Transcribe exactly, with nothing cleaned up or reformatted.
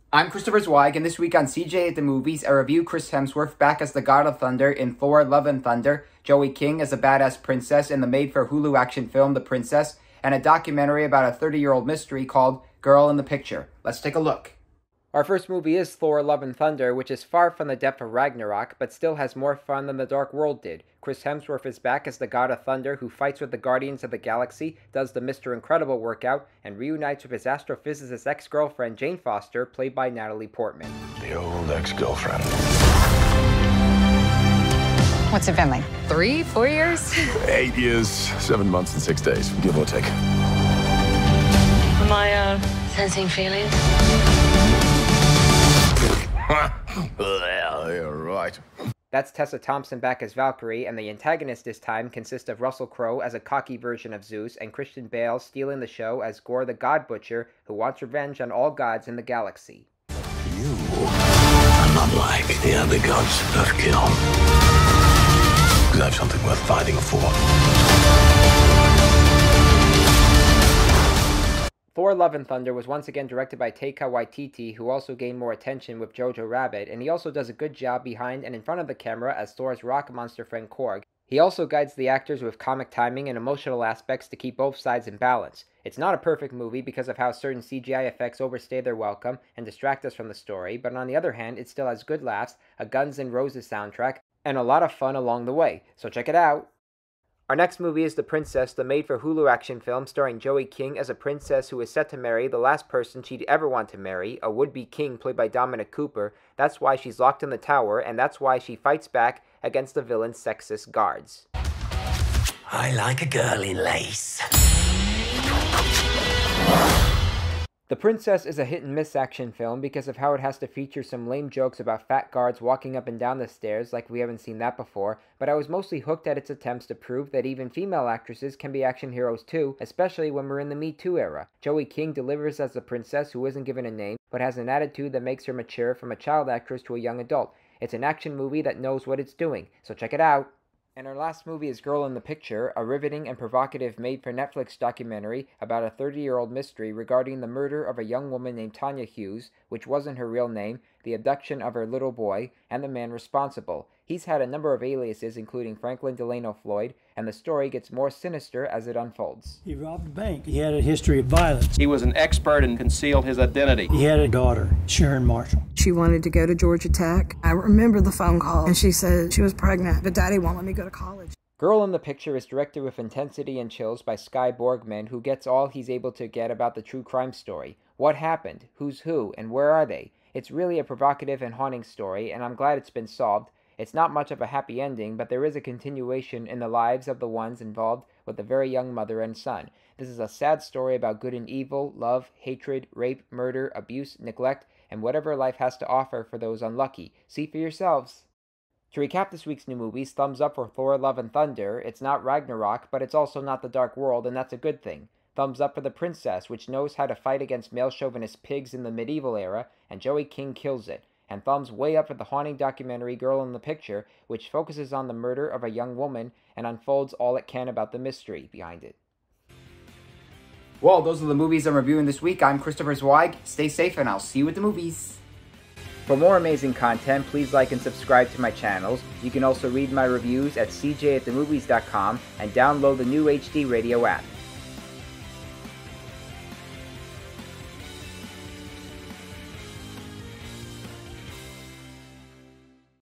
I'm Christopher Zweig, and this week on C J at the Movies, I review Chris Hemsworth back as the God of Thunder in Thor: Love and Thunder, Joey King as a badass princess in the made-for-Hulu action film The Princess, and a documentary about a thirty-year-old mystery called Girl in the Picture. Let's take a look. Our first movie is Thor: Love and Thunder, which is far from the depth of Ragnarok, but still has more fun than The Dark World did. Chris Hemsworth is back as the God of Thunder, who fights with the Guardians of the Galaxy, does the Mister Incredible workout, and reunites with his astrophysicist ex-girlfriend Jane Foster, played by Natalie Portman. The old ex-girlfriend. What's it been, like three, four years? Eight years, seven months and six days, give or take. Am I, uh, sensing feelings? Well, you're right. That's Tessa Thompson back as Valkyrie, and the antagonist this time consists of Russell Crowe as a cocky version of Zeus, and Christian Bale stealing the show as Gore the God Butcher, who wants revenge on all gods in the galaxy. You are not like the other gods of kill. Because I have something worth fighting for. Thor: Love and Thunder was once again directed by Taika Waititi, who also gained more attention with Jojo Rabbit, and he also does a good job behind and in front of the camera as Thor's rock monster friend Korg. He also guides the actors with comic timing and emotional aspects to keep both sides in balance. It's not a perfect movie because of how certain C G I effects overstay their welcome and distract us from the story, but on the other hand, it still has good laughs, a Guns N' Roses soundtrack, and a lot of fun along the way, so check it out! Our next movie is The Princess, the made-for-Hulu action film starring Joey King as a princess who is set to marry the last person she'd ever want to marry, a would-be king played by Dominic Cooper. That's why she's locked in the tower, and that's why she fights back against the villain's sexist guards. I like a girl in lace. The Princess is a hit-and-miss action film because of how it has to feature some lame jokes about fat guards walking up and down the stairs like we haven't seen that before, but I was mostly hooked at its attempts to prove that even female actresses can be action heroes too, especially when we're in the Me Too era. Joey King delivers as a princess who isn't given a name, but has an attitude that makes her mature from a child actress to a young adult. It's an action movie that knows what it's doing, so check it out! And our last movie is Girl in the Picture, a riveting and provocative made-for-Netflix documentary about a thirty-year-old mystery regarding the murder of a young woman named Tanya Hughes, which wasn't her real name, the abduction of her little boy, and the man responsible. He's had a number of aliases, including Franklin Delano Floyd, and the story gets more sinister as it unfolds. He robbed a bank. He had a history of violence. He was an expert and concealed his identity. He had a daughter, Sharon Marshall. She wanted to go to Georgia Tech. I remember the phone call, and she said she was pregnant, but Daddy won't let me go to college. Girl in the Picture is directed with intensity and chills by Sky Borgman, who gets all he's able to get about the true crime story. What happened? Who's who? And where are they? It's really a provocative and haunting story, and I'm glad it's been solved. It's not much of a happy ending, but there is a continuation in the lives of the ones involved with the very young mother and son. This is a sad story about good and evil, love, hatred, rape, murder, abuse, neglect, and whatever life has to offer for those unlucky. See for yourselves. To recap this week's new movies, thumbs up for Thor: Love and Thunder. It's not Ragnarok, but it's also not The Dark World, and that's a good thing. Thumbs up for The Princess, which knows how to fight against male chauvinist pigs in the medieval era, and Joey King kills it. And thumbs way up for the haunting documentary Girl in the Picture, which focuses on the murder of a young woman and unfolds all it can about the mystery behind it. Well, those are the movies I'm reviewing this week. I'm Christopher Zweig. Stay safe, and I'll see you at the movies. For more amazing content, please like and subscribe to my channels. You can also read my reviews at c j at the movies dot com and download the new H D Radio app.